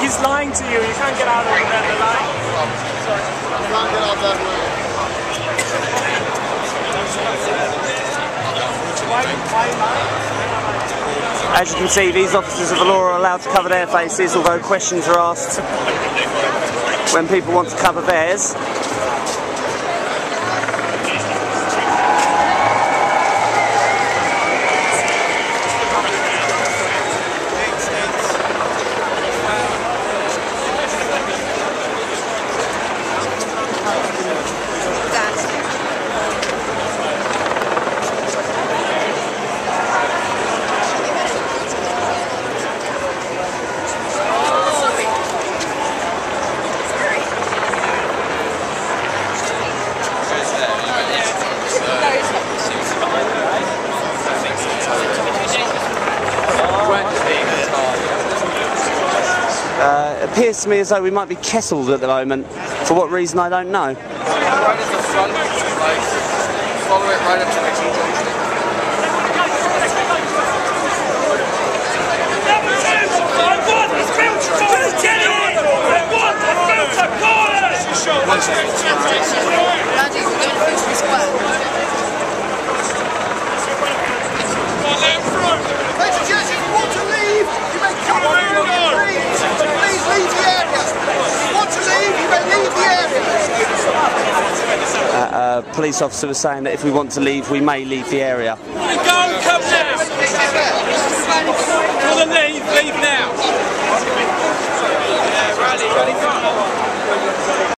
He's lying to you. You can't get out over there. The line. You can't get out that way. As you can see, these officers of the law are allowed to cover their faces, although questions are asked when people want to cover theirs. It appears to me as though we might be kettled at the moment. For what reason, I don't know. Right at the front, like, follow it right up to the junction. Police officer was saying that if we want to leave, we may leave the area. Go, come now! You want to leave now! Yeah, rally,